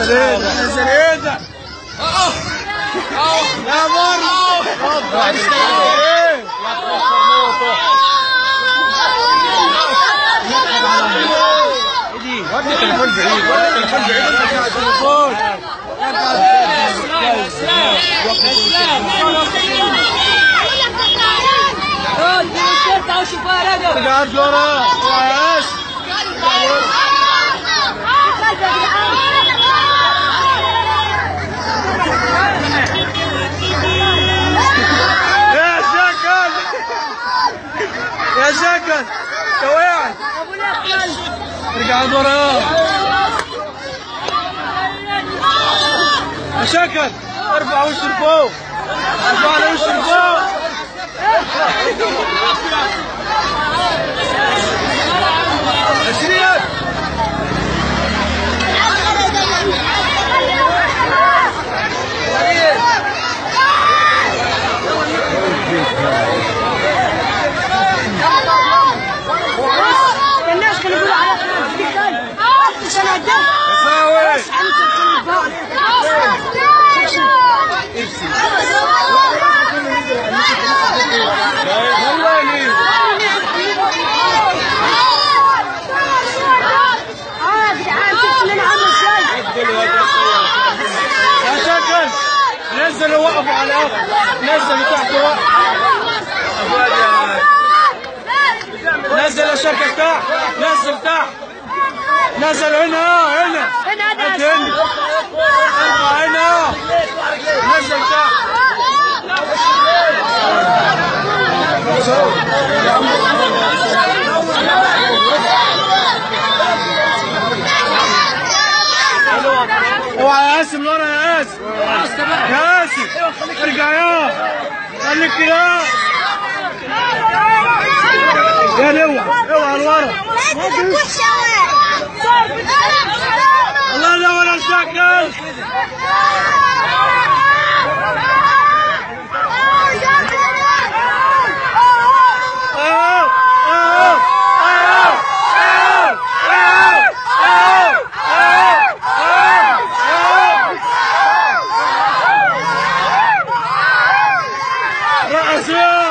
نزل ايدك. لا مرة ودي تليفون بعيد، ودي تليفون بعيد. قاعد ورا يا شكل انت وقعت. ارجع لورا يا شكل. ارفع وش لفوق، ارفع على وش لفوق. نزل وقفوا على الارض، نزل تحت وقف. نزل يا شكل تحت، نزل تحت، نزل هنا هنا هنا هنا، نزل تحت. اوعى يا قاسم لورا يا قاسم، يا قاسم ارجع يا خليك كده يا اوعى لورا. الله ينور يا شكل. رأسي